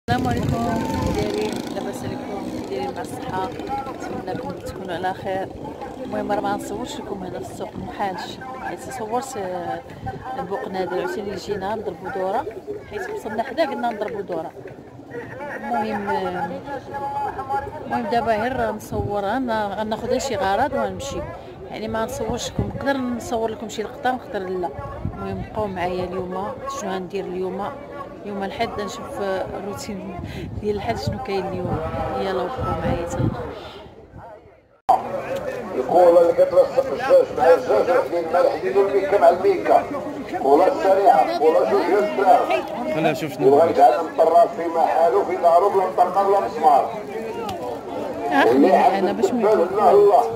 السلام عليكم دايرين، لاباس عليكم؟ دايرين مع الصحة؟ نتمنىكم تكونوا على خير. المهم راه ما نصورش لكم هنا في السوق محالش، حيت صورت البوق نادر عرفتي اللي جينا نضربوا دوره، حيت وصلنا حدا قلنا نضربوا دوره. المهم دابا غير نصورها، غناخذها شي غرض ونمشي، يعني ما نصورش لكم. نقدر نصور لكم شي لقطه نقدر لا. المهم بقاو معايا اليوم. شنو غندير اليوم الحد؟ نشوف الروتين ديال الحد شنو كاين اليوم. يلا بقاو معايا حتى الاخر. الكولا اللي كتلصق الجاج مع الجاج ديال الملح ديالو الميكا مع الميكا، كولا سريعه، كولا شوف ديال الدراهم. انا شوف شنو يبغى يتعلم الطراز في محالو في دارو بلا مطرقه ولا مسمار. انا باش ما الله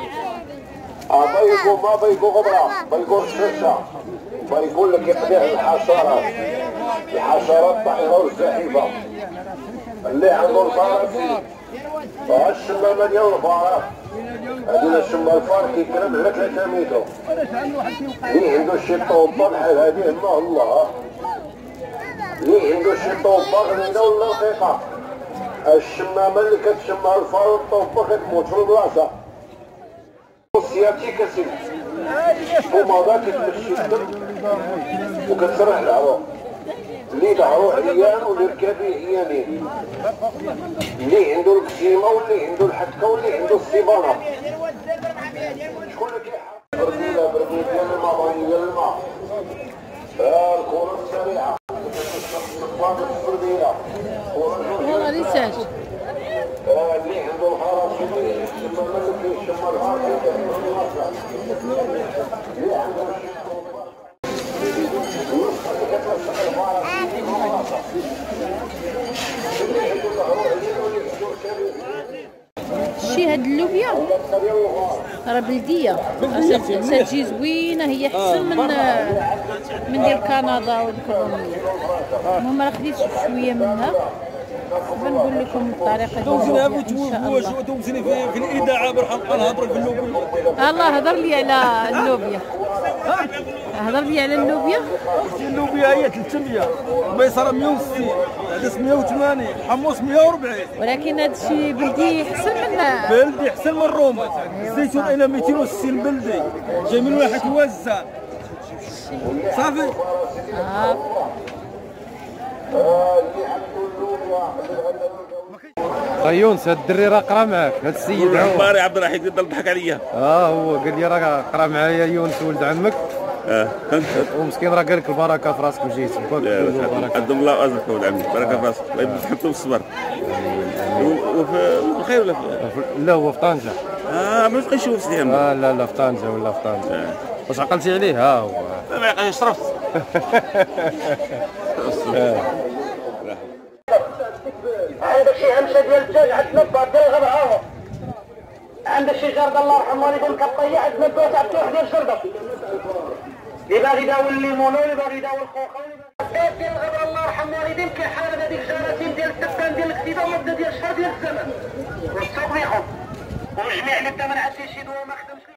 بايكو ما بايكو غبره، بايكو رشاشه، بايكو لك يقضي على الحشرات الطائره والزحيفه اللي عنده الفرق. الشمامه ديال الفرق هادي الشمه الفار كيكرم على 3 متر. اللي عنده شي طوبه بحال هادي الله، اللي عنده شي طوبه غنينه ولا دقيقه، الشمامه اللي كتشمها الفار والطوبه كتموت في البلاصه. سياتيك اسيدي البوماضه كتمشي الدم وكتسرح العروق، اللي ظهرو عيان واللي ركابي عيانين، اللي عنده الكسيمه واللي عنده الحكه واللي عنده السيبانه. شكون اللي كيحرك بربيله ديال الماء ديال الماء. الكره السريعه الصفاد السربيه والله لي ساج اللي عنده الخرز يشم الملك يشم الفار اللي عنده شي هاد اللوبيا راه بلديه، تجي زوينه، هي احسن من ديال كندا والكولومبيا. المهم راه خديت شويه منها، بنقول لكم الطريقه ديالها ان شاء الله. دوزني في الاذاعه برحم نهضر في اللوبيا. الله هضر لي على اللوبيا، هضر لي على اللوبيا. اللوبيا هي 300، ميسره 160، عدس 180، حمص 140. ولكن هذا الشيء بلدي احسن من بلدي احسن من الرومي. الزيتون الى 260 بلدي، جاي من واحد يوزع صافي. يونس هاد الدري راه قرا معاك، هاد السيد عماري عبد الرحيم قال ضحك عليا. هو قال لي راه قرا معايا يونس ولد عمك. ومسكين راه قال لك البركه في راسك وجيتي. قدم الله واجرك ولد عمي، بركه في راسك، الله يحفظكم بالصبر. وفي الخير ولا لا هو في طنجه. ما بقيتش نشوف سيدي عمي. لا في طنجه ولا في طنجه. واش عقلتي عليه؟ ها هو ما يعقلش شرفت. عندك شي همشه ديال الدجاج عندنا الباط ديال الغبعه، عندك شي جرده الله يرحمه اللي يقول كطيه، عندنا الباط عندك واحد ديال الجرده اللي باغي يداوي الليمون اللي باغي يداوي الخوخه الباط ديال الغبعه الله يرحمه والدين كيحارب هذيك الجراثيم ديال التبان ديال الكتيبه ومبدا ديال الشهر ديال الزمن والسوق بيهم وجميع اللي بدا ما نعسش شي دواء ما خدمش.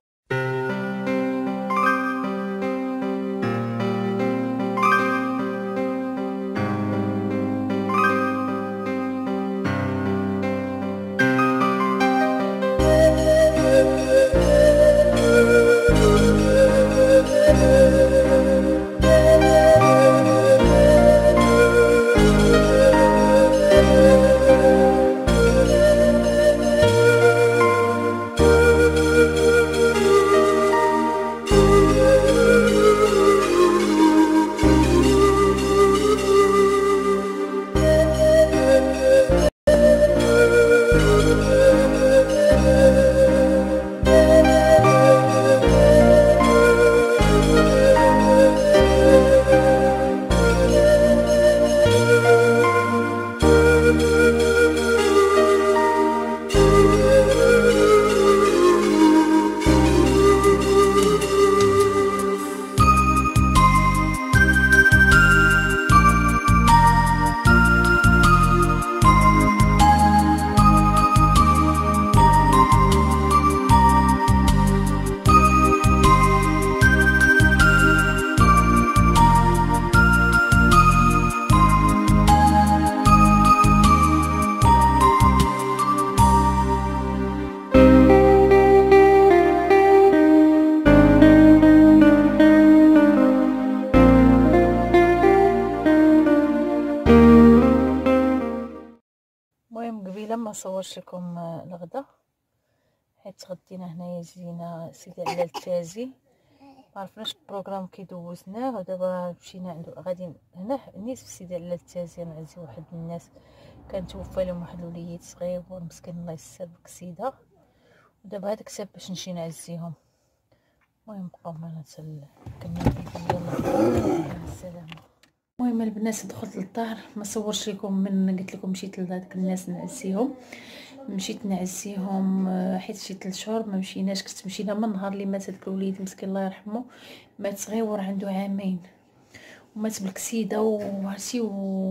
قبيله ما صورش لكم الغدا، حيت تغدينا هنايا جينا سيدي علال التازي، ما عرفناش البروغرام كيدوزناه، ودابا مشينا عنده غادي هنا نيت في سيدي علال التازي نعزي واحد الناس كان توفى لهم واحد الوليد صغير مسكين الله يسر بك سيده، ودابا هذاك ساب باش نمشي نعزيهم. المهم بقاو معنا حتى كناكل. يلا السلامه. المهم البنات دخلت للدار، ما صورش لكم من قلت لكم مشيت لهذوك الناس نعزيهم، مشيت نعزيهم حيت شي 3 شهور ما مشيناش، كنت مشينا من نهار اللي مات هذاك الوليد مسكين الله يرحمه، مات صغير عنده عامين ومات بالكسيده وعرفتي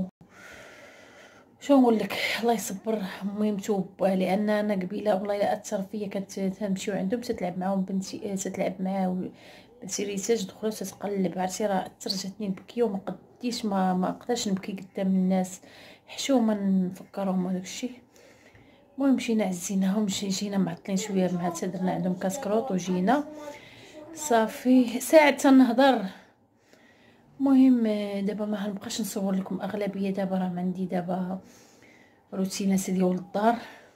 شو نقول لك الله يصبر. المهم توبه، لان انا قبيله والله الا اثر فيا، كانت تمشيو عندهم تتلعب معاهم بنتي، تتلعب معاه بنتي ريتاج دخلت تتقلب، عرفتي راه ترجتني نبكي وما قديش ما قدرش نبكي قدام الناس، حشومه نفكرهم وداك الشيء. المهم مشينا عزيناهم، جينا معطلين شويه مع درنا عندهم كاسكروط وجينا صافي ساعه تنهضر. المهم دابا ما نبقاش نصور لكم اغلبيه، دابا راه عندي دابا روتينات ديال الدار،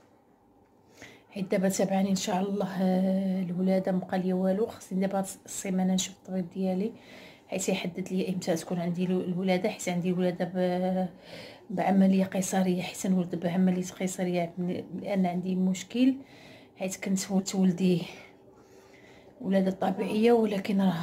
حيت دابا تابعني ان شاء الله الولاده، مبقى لي والو، خصني دابا السيمانه نشوف الطبيب ديالي حيت يحدد لي امتى تكون عندي الولاده، حيت عندي الولاده بعمليه قيصريه، حيت نولد بعمليه قيصريه لان عندي مشكل، حيت كنت ولدي ولاده طبيعيه، ولكن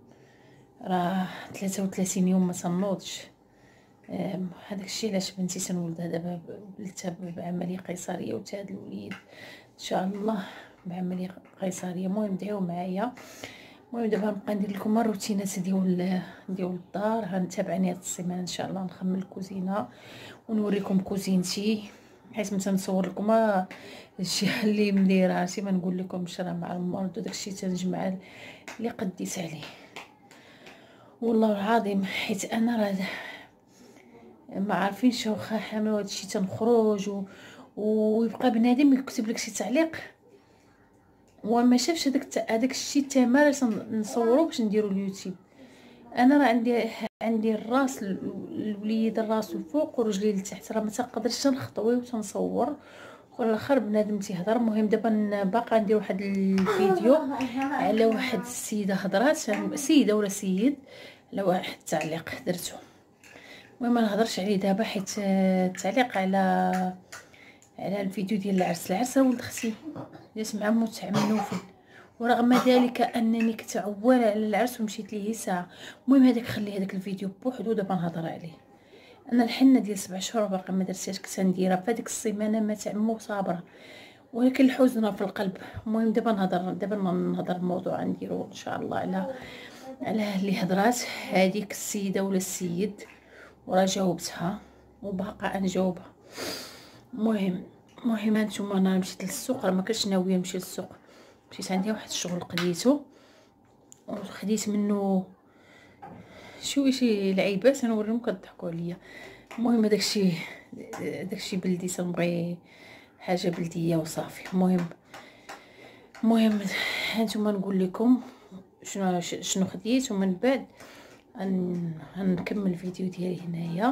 راه 33 يوم ما تنوضش. هذاك الشيء علاش بنتي تنولدها دابا ولدتها بعمليه قيصريه، وتا هذا الوليد ان شاء الله بعمليه قيصريه. المهم دعيو معايا. المهم دابا نبقى ندير لكم الروتينات ديال الدار، غنتابعني هاد السيمانه ان شاء الله، نخمم الكوزينه ونوريكم كوزينتي، حيت متى نصور لكم الشيء اللي مديره، عرفتي ما نقول لكمش راه مع المرض وداك الشيء تنجمع اللي قديت عليه والله العظيم، حيت انا راه ما عارفينش واخا حامل هذا الشيء تنخرج ويبقى بنادم يكتب لك شي تعليق وما شافش هذاك الشيء تماره نصورو باش نديرو اليوتيوب. انا راه عندي الراس الوليد الراس الفوق ورجلي لتحت، راه ما تقدرش تنخطوي وتنصور والاخر بنادم تيهضر. المهم دابا باقا ندير واحد الفيديو على واحد السيده هضرات، سيده ولا سيد، على واحد التعليق درتو. المهم ما نهضرش عليه دابا حيت التعليق على الفيديو ديال العرس ولد اختي جات مع موت عم نوفل، ورغم ذلك انني كنت عواله على العرس ومشيت ليه ساعه. المهم هذاك خلي هذاك الفيديو بوحدو دابا نهضر عليه. انا الحنه ديال 7 شهور باقي ما درتهاش، كنت نديرها في هذيك السيمانه مات عمو صابره، ولكن الحزن في القلب. المهم دابا نهضر الموضوع نديرو ان شاء الله على اللي هضرات هذيك السيده ولا السيد، وراه جاوبتها وباقا نجاوبها. المهم هانتوما انا مشيت للسوق، راه ما كنتش ناويه نمشي للسوق، مشيت عندي واحد الشغل قديتو وخديت منه شي لعيبات نوريهم كضحكوا عليا. المهم داكشي بلدي، تنبغي حاجه بلديه وصافي. المهم هانتوما نقول لكم شنو خديت، ومن بعد غنكمل الفيديو ديالي هنايا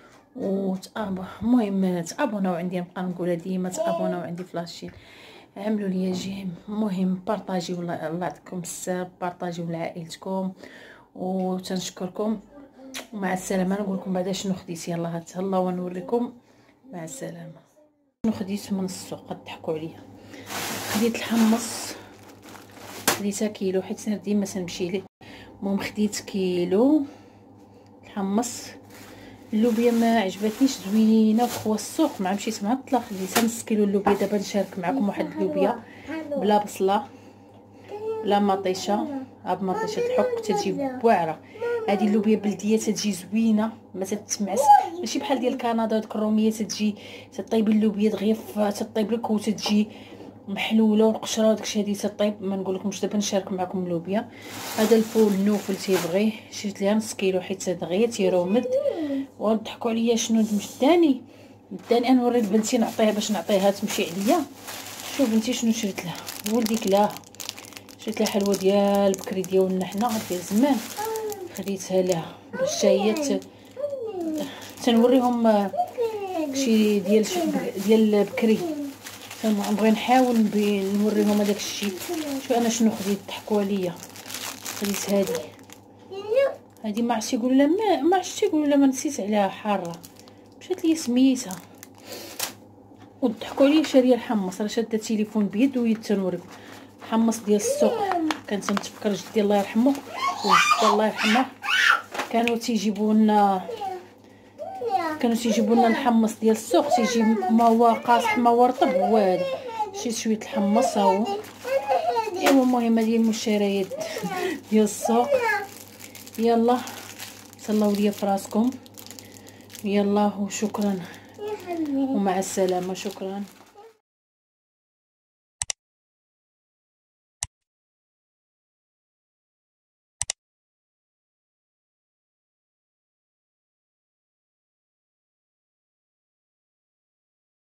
المهم تابوناو عندي، نبقى نقولها ديما تابوناو عندي فلاشين، عملوا لي جيم. المهم بارطاجيو، الله يعطيكم السر، بارطاجيو لعائلتكم وتنشكركم، ومع السلامه. نقول لكم بعدا شنو خديت، يلا هتهلا ونوريكم، مع السلامه. شنو خديت من السوق تضحكوا عليا؟ خديت الحمص، خديتها كيلو حيت ديما تنمشي ليه. المهم خديت كيلو الحمص. اللوبيا ما عجبتنيش، زوينه وخوا السوق مع مشيت معطله، خديتها نص كيلو اللوبيا. دابا نشارك معكم واحد اللوبيا بلا بصله بلا مطيشه، بمطيشه الحك تجي واعره. هذه اللوبيا بلديه تجي زوينه، ما تتمعس، ماشي بحال ديال كندا ديك الروميه تجي تطيب اللوبيا دغيا تطيب لك وتجي محلوله والقشره وداكشي، هذه تطيب. ما نقول لكمش دابا نشارك معكم اللوبيا. هذا الفول النوفل تيبغيه، شريت ليها نص كيلو حيت دغيا تيرومد. وضحكوا عليا شنو داني انا نوري لبنتي نعطيها باش نعطيها تمشي عليا. شوف بنتي شنو شريت لها، ولدي كلاها، شريت لها حلوه ديال بكري ديالنا حنا ديال زمان، خديتها لها باش هي تنوريهم داكشي ديال بكري. كنبغي نحاول نوريهم هذاك الشيء. شو انا شنو خديت، ضحكوا عليا. خديت هذه ما عرفتش يقولوا لا، ما عرفتش يقولوا لا، ما نسيت عليها، حاره مشات لي سميتها وضحكوا عليا. شاريه الحمص، راه شاده التليفون بيد ويتنوريكم حمص ديال السوق. كنت نتفكر جدي الله يرحمه وجدي الله يرحمه كانوا تيجيبوا لنا الحمص ديال السوق، تيجي ما هو قاصح ما هو رطب، هو هذا شويه الحمص ها هو. ايوا المهم هذه المشتريات ديال السوق. يلا صلوا لي فراسكم، يلا وشكرا ومع السلامه. شكرا.